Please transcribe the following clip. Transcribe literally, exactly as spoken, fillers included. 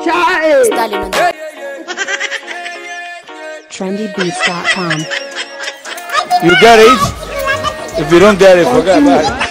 trendy beats dot com. You get it? If you don't get it, forget about it.